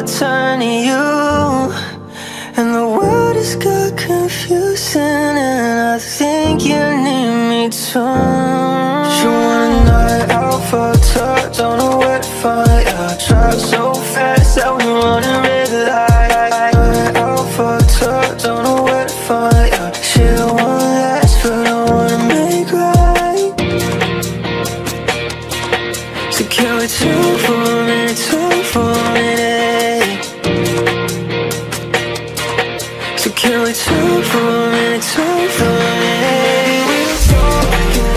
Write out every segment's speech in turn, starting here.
turn to you. And the world has got confusing, and I think you need me too. You want a night out for a touch, don't know where to find ya. Drive so fast that we running red light. Night out for a touch, don't know where to find ya. Shit won't last, but I wanna make right. So can we talk for a minute, talk for a minute? So can we talk for a minute, talk for a minute? We'll talk,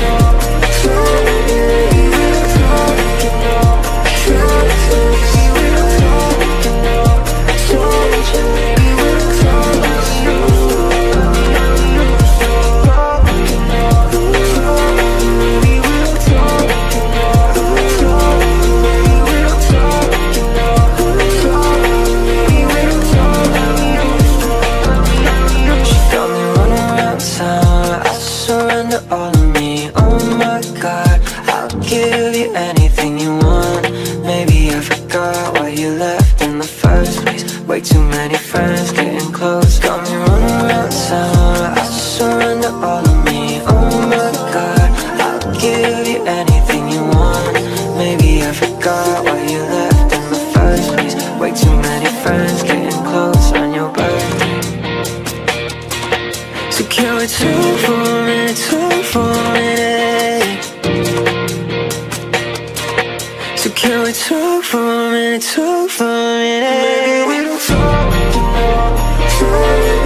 all of me, oh my God, I'll give you anything you want. Maybe I forgot why you left in the first place. Way too many friends getting close, got me running around town. I surrender all of me, oh my God, I'll give you anything you want. Maybe I forgot why you left in the first place. Way too many friends getting close on your birthday. So can we talk for a minute, talk for a minute? So can we talk for a minute, talk for a minute? Maybe we don't talk,